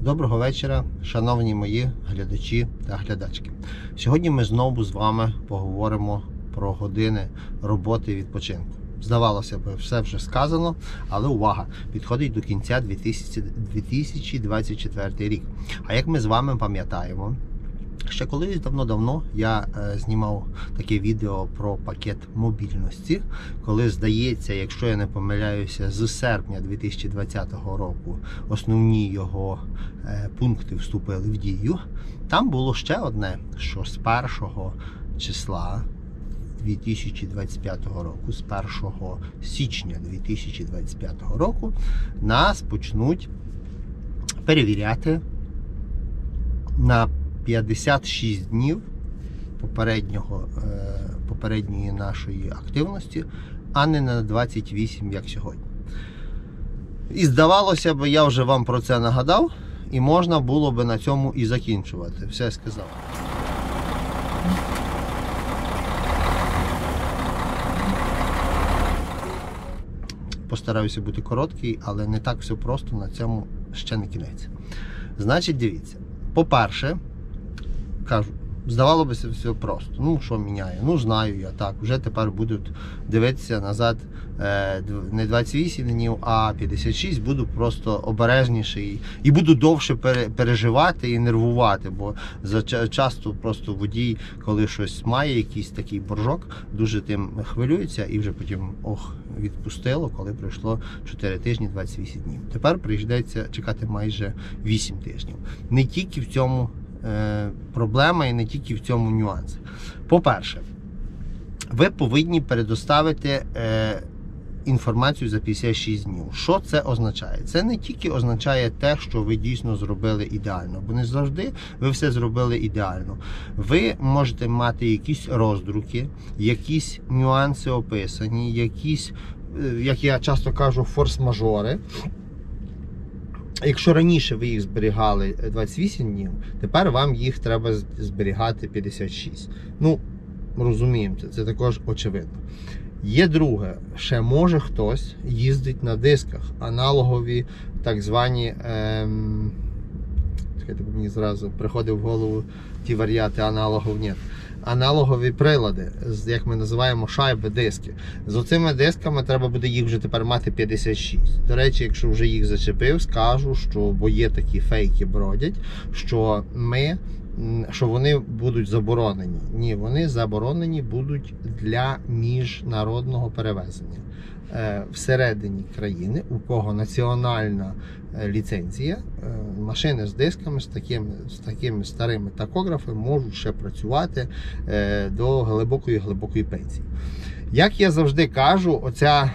Доброго вечора, шановні мої глядачі та глядачки. Сьогодні ми знову з вами поговоримо про години роботи і відпочинку. Здавалося б, все вже сказано, але увага, підходить до кінця 2024 рік. А як ми з вами пам'ятаємо, ще колись давно-давно я знімав таке відео про пакет мобільності, коли, здається, якщо я не помиляюся, з серпня 2020 року основні його пункти вступили в дію. Там було ще одне, що з 1 числа 2025 року, з 1 січня 2025 року нас почнуть перевіряти на 56 днів попередньої нашої активності, а не на 28, як сьогодні. І здавалося б, я вже вам про це нагадав, і можна було б на цьому і закінчувати. Все сказав. Постараюся бути короткий, але не так все просто, на цьому ще не кінець. Значить, дивіться. По-перше, кажу, здавалося б, все просто. Ну, що міняє? Ну, знаю я, так. Вже тепер будуть дивитися назад не 28 днів, а 56. Буду просто обережніший і буду довше переживати і нервувати, бо часто просто водій, коли щось має, якийсь такий боржок, дуже тим хвилюється і вже потім, відпустило, коли пройшло 4 тижні, 28 днів. Тепер прийдеться чекати майже 8 тижнів. Не тільки в цьому проблема і не тільки в цьому нюанс. По-перше, ви повинні предоставити інформацію за 56 днів. Що це означає? Це не тільки означає те, що ви дійсно зробили ідеально, бо не завжди ви все зробили ідеально. Ви можете мати якісь роздруки, якісь нюанси описані, якісь, як я часто кажу, форс-мажори. Якщо раніше ви їх зберігали 28 днів, тепер вам їх треба зберігати 56. Ну, розуміємо, це також очевидно. Є друге, ще може хтось їздить на дисках, аналогові, так звані, мені зразу приходив в голову ті варіанти аналогов, ні. Аналогові прилади, як ми називаємо шайби, диски. З оцими дисками треба буде їх вже тепер мати 56. До речі, якщо вже їх зачепив, скажу, що, бо є такі фейки бродять, що вони будуть заборонені. Ні, вони заборонені будуть для міжнародного перевезення. Всередині країни, у кого національна ліцензія, машини з дисками, з такими старими тахографами можуть ще працювати до глибокої пенсії. Як я завжди кажу, оця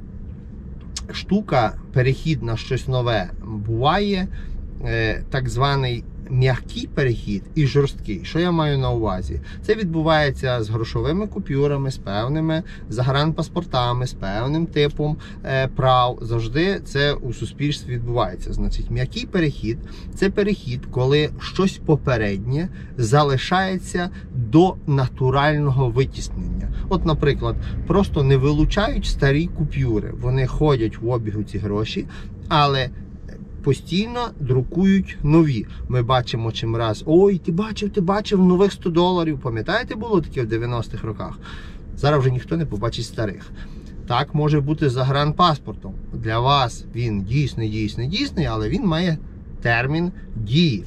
штука, перехід на щось нове, буває так званий м'який перехід і жорсткий. Що я маю на увазі? Це відбувається з грошовими купюрами, з певними загранпаспортами, з певним типом прав. Завжди це у суспільстві відбувається. Значить, м'який перехід – це перехід, коли щось попереднє залишається до натурального витіснення. От, наприклад, просто не вилучають старі купюри. Вони ходять в обігу ці гроші, але постійно друкують нові. Ми бачимо чим раз, ой, ти бачив нових 100 доларів. Пам'ятаєте, було таке в 90-х роках? Зараз вже ніхто не побачить старих. Так може бути з загранпаспортом. Для вас він дійсний, але він має термін дії.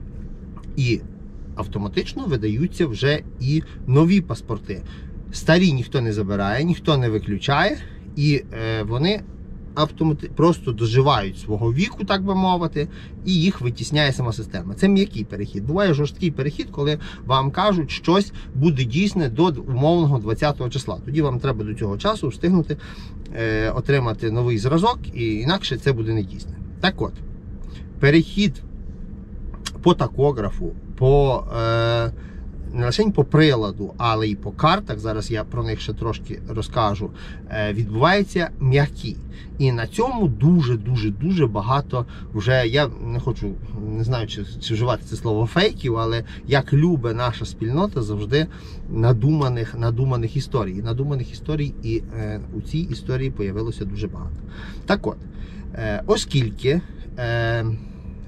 І автоматично видаються вже і нові паспорти. Старі ніхто не забирає, ніхто не виключає, і вони просто доживають свого віку, так би мовити, і їх витісняє сама система. Це м'який перехід. Буває жорсткий перехід, коли вам кажуть, щось буде дійсне до умовного 20-го числа. Тоді вам треба до цього часу встигнути отримати новий зразок, і інакше це буде не дійсне. Так от, перехід по тахографу, не лише по приладу, але і по картах, зараз я про них ще трошки розкажу, відбувається м'який. І на цьому дуже багато вже, я не знаю, чи вживати це слово фейків, але як любить наша спільнота завжди надуманих історій. Надуманих історій, і у цій історії появилося дуже багато. Так от, оскільки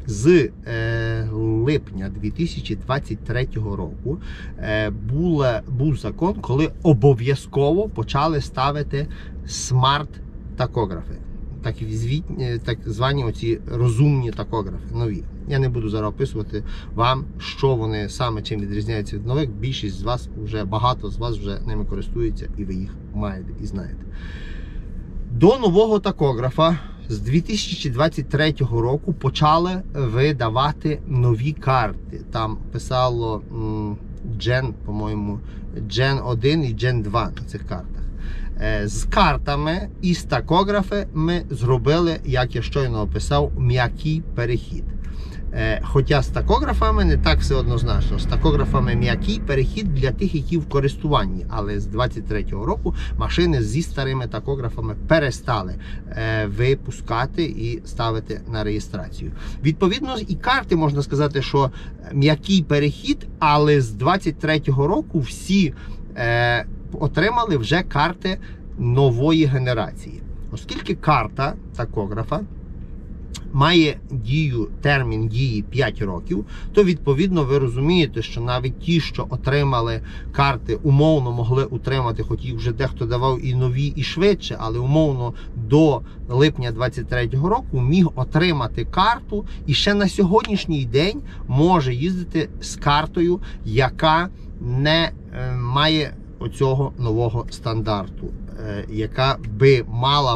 з липня 2023 року був закон, коли обов'язково почали ставити смарт-такографи. Так звані оці розумні такографи, нові. Я не буду зараз описувати вам, що вони саме чим відрізняються від нових. Більшість з вас, багато з вас вже ними користуються, і ви їх маєте і знаєте. До нового такографа з 2023 року почали видавати нові карти. Там писало Gen, по-моєму, Gen 1 і Gen 2 на цих картах. З картами і з такографами зробили, як я щойно описав, м'який перехід. Хоча з такографами не так все однозначно. З такографами м'який перехід для тих, які в користуванні. Але з 23-го року машини зі старими такографами перестали випускати і ставити на реєстрацію. Відповідно, і карти, можна сказати, що м'який перехід, але з 23-го року всі отримали вже карти нової генерації. Оскільки карта такографа має термін дії 5 років, то відповідно ви розумієте, що навіть ті, що отримали карти, умовно могли утримати, хоч їх вже дехто давав і нові, і швидше, але умовно до липня 23-го року міг отримати карту і ще на сьогоднішній день може їздити з картою, яка не має оцього нового стандарту, яка би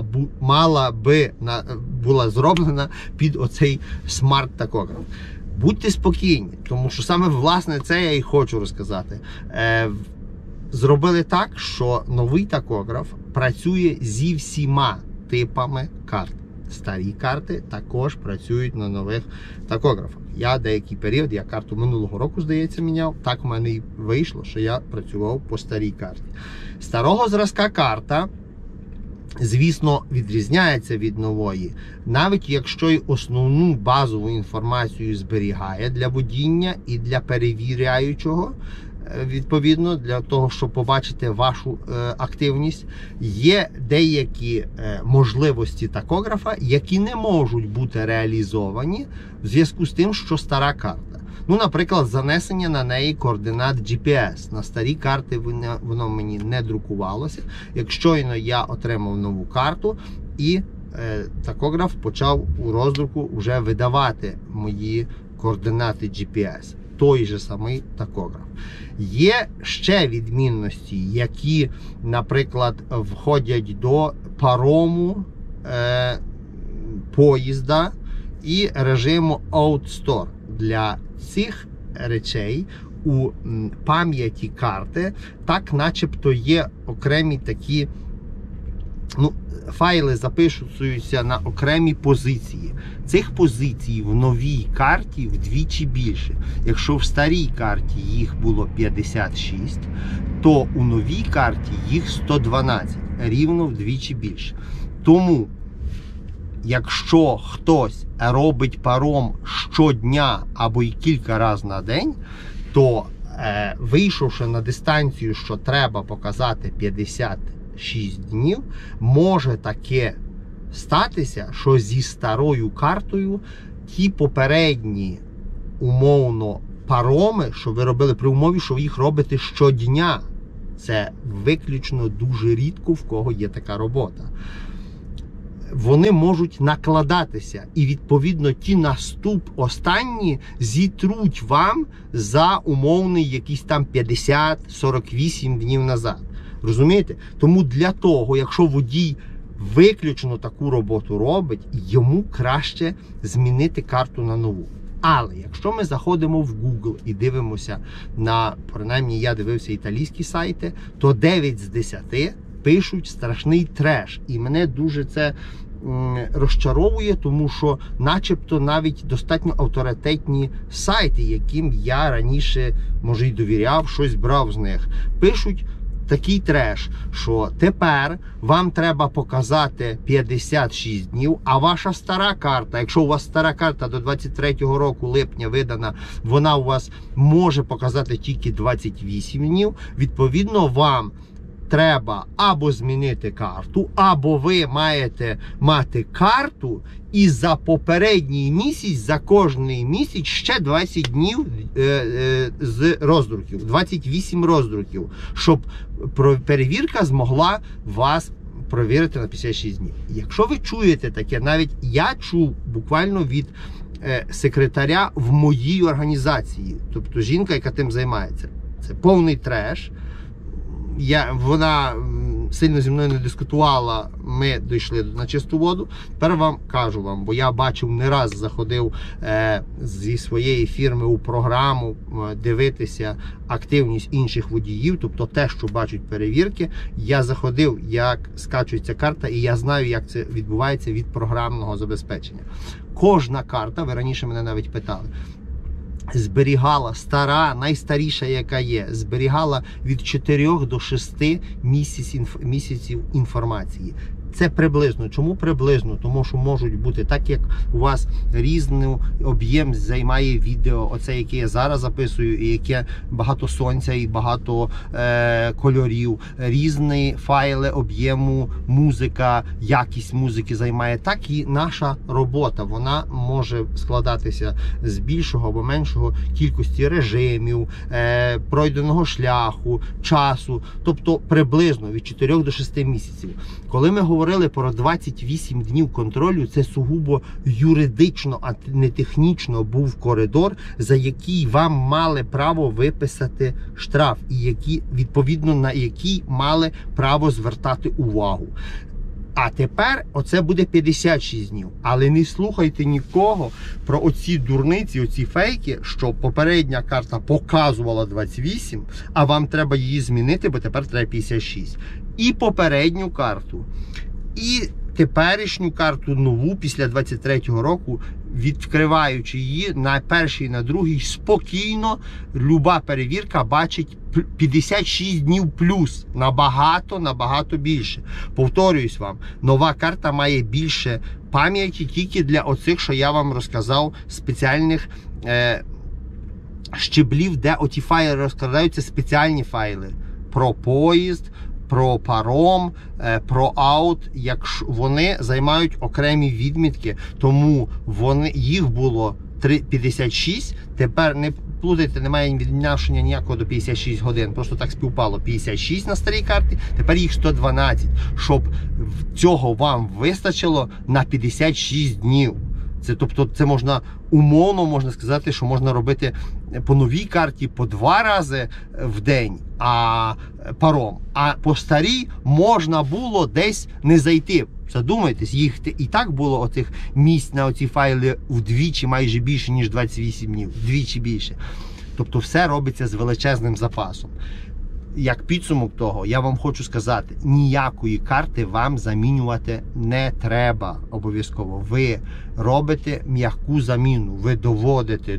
була зроблена під оцей смарт-такограф. Будьте спокійні, тому що саме власне це я і хочу розказати. Зробили так, що новий такограф працює зі всіма типами карт. Старі карти також працюють на нових такографах. Я деякий період, я карту минулого року, здається, міняв. Так в мене і вийшло, що я працював по старій карті. Старого зразка карта, звісно, відрізняється від нової. Навіть якщо й основну базову інформацію зберігає для водіння і для перевіряючого, відповідно, для того, щоб побачити вашу активність, є деякі можливості такографа, які не можуть бути реалізовані в зв'язку з тим, що стара карта. Ну, наприклад, занесення на неї координат GPS. На старі карти воно мені не друкувалося. Якщо я отримав нову карту і такограф почав у роздруку вже видавати мої координати GPS. Той же самий такограф. Є ще відмінності, які, наприклад, входять до парому поїзда і режиму Outstore. Для цих речей у пам'яті карти так начебто є окремі такі файли записуються на окремі позиції. Цих позицій в новій карті вдвічі більше. Якщо в старій карті їх було 56, то у новій карті їх 112, рівно вдвічі більше. Тому, якщо хтось робить паром щодня або й кілька разів на день, то вийшовши на дистанцію, що треба показати 56 днів, може таке статися, що зі старою картою ті попередні умовно пароми, що ви робили при умові, що ви їх робите щодня. Це виключно дуже рідко в кого є така робота. Вони можуть накладатися і відповідно ті останні зітруть вам за умовний якийсь там 50-48 днів назад. Розумієте? Тому для того, якщо водій виключно таку роботу робить, йому краще змінити карту на нову. Але якщо ми заходимо в Google і дивимося на, принаймні я дивився італійські сайти, то 9 з 10 пишуть страшний треш. І мене дуже це розчаровує, тому що начебто навіть достатньо авторитетні сайти, яким я раніше, може, й довіряв, щось брав з них, пишуть такий треш, що тепер вам треба показати 56 днів, а ваша стара карта, якщо у вас стара карта до 23-го року липня видана, вона у вас може показати тільки 28 днів, відповідно вам треба або змінити карту, або ви маєте мати карту і за попередній місяць, за кожний місяць ще 20 днів з роздруків, 28 роздруків, щоб перевірка змогла вас провірити на 56 днів. Якщо ви чуєте таке, навіть я чув буквально від секретаря в моїй організації, тобто жінка, яка тим займається. Це повний треш. Вона сильно зі мною не дискутувала, ми дійшли на чисту воду. Тепер кажу вам, бо я бачив, не раз заходив зі своєї фірми у програму дивитися активність інших водіїв, тобто те, що бачать перевірки. Я заходив, як скачується карта, і я знаю, як це відбувається від програмного забезпечення. Кожна карта, ви раніше мене навіть питали, зберігала стара, найстаріша, яка є, зберігала від 4 до 6 місяців інформації. Це приблизно. Чому приблизно? Тому що можуть бути, так як у вас різний об'єм займає відео, оце, яке я зараз записую, і яке багато сонця і багато кольорів, різні файли об'єму, музика, якість музики займає, так і наша робота. Вона може складатися з більшого або меншого кількості режимів, пройденого шляху, часу, тобто приблизно від 4 до 6 місяців. Коли ми говорили про 28 днів контролю, це сугубо юридично, а не технічно був коридор, за який вам мали право виписати штраф, і відповідно на який мали право звертати увагу. А тепер оце буде 56 днів. Але не слухайте нікого про оці дурниці, оці фейки, що попередня карта показувала 28, а вам треба її змінити, бо тепер треба 56. І попередню карту, і теперішню карту нову після 23-го року, відкриваючи її на першій і на другій, спокійно люба перевірка бачить 56 днів плюс. Набагато більше. Повторююсь вам, нова карта має більше пам'яті тільки для оцих, що я вам розказав, спеціальних щеблів, де оті файли розкладаються, спеціальні файли про поїзд, про паром, про аут, якщо вони займають окремі відмітки, тому їх було 56, тепер не плутайте, немає відношення ніякого до 56 годин, просто так співпало, 56 на старій карті, тепер їх 112, щоб цього вам вистачило на 56 днів. Тобто це можна умовно можна сказати, що можна робити по новій карті по 2 рази в день, паром. А по старій можна було десь не зайти. Задумайтесь, їх і так було оцих місць на оці файли вдвічі майже більше, ніж 28 днів. Вдвічі більше. Тобто все робиться з величезним запасом. Як підсумок того, я вам хочу сказати, ніякої карти вам замінювати не треба обов'язково. Ви робите м'яку заміну, ви доводите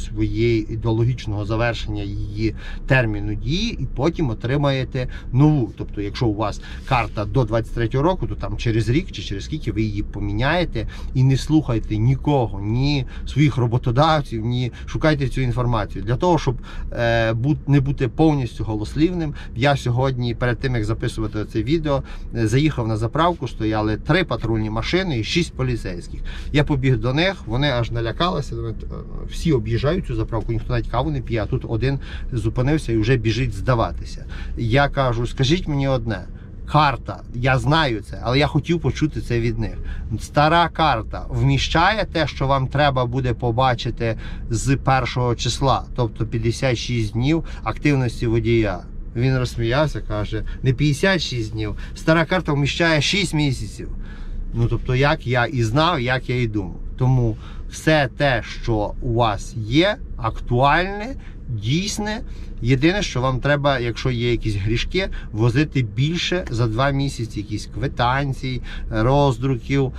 до логічного завершення її терміну дії і потім отримаєте нову. Тобто, якщо у вас карта до 23-го року, то там через рік чи через скільки ви її поміняєте, і не слухайте нікого, ні своїх роботодавців, ні шукайте цю інформацію. Для того, щоб не бути повністю голослівним, я сьогодні, перед тим, як записувати це відео, заїхав на заправку, стояли 3 патрульні машини і 6 поліцейських. Я побіг до них, вони аж налякалися, всі об'їжджають цю заправку, ніхто навіть каву не п'є, а тут один зупинився і вже біжить здаватися. Я кажу, скажіть мені одне, карта, я знаю це, але я хотів почути це від них. Стара карта вміщає те, що вам треба буде побачити з 1 числа, тобто 56 днів активності водія. Він розсміявся, каже, не 56 днів, стара карта вміщає 6 місяців. Тобто, як я і знав, як я і думав. Тому все те, що у вас є, актуальне, дійсне. Єдине, що вам треба, якщо є якісь грішки, возити більше за 2 місяці, якісь квитанцій, роздруків,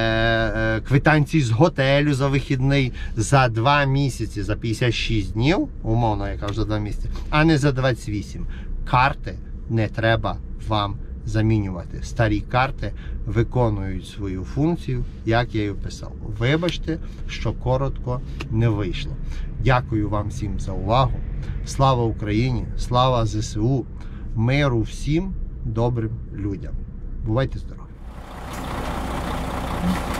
квитанцій з готелю за вихідний за 2 місяці, за 56 днів, умовно, я кажу, за 2 місяці, а не за 28. Карти не треба вам замінювати. Старі карти виконують свою функцію, як я і описав. Вибачте, що коротко не вийшло. Дякую вам всім за увагу. Слава Україні, слава ЗСУ, миру всім добрим людям. Бувайте здорові!